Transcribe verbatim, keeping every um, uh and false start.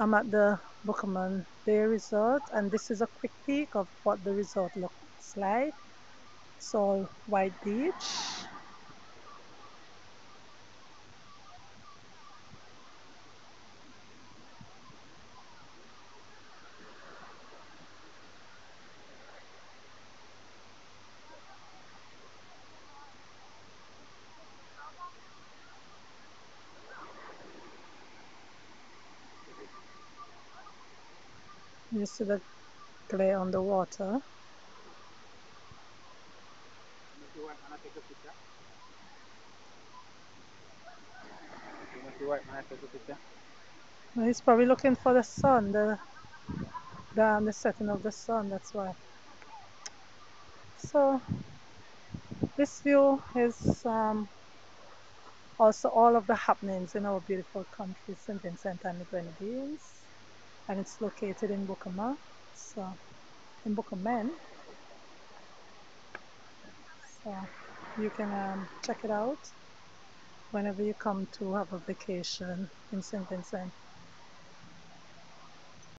I'm at the Buccament Bay Resort, and this is a quick peek of what the resort looks like. It's all white beach. You see the glare on the water. He's probably looking for the sun, the, the, um, the setting of the sun, that's why. So this view is um, also all of the happenings in our beautiful country, Saint Vincent and the Grenadines, and it's located in Buccama, so in Buccament. So you can um, check it out whenever you come to have a vacation in Saint Vincent.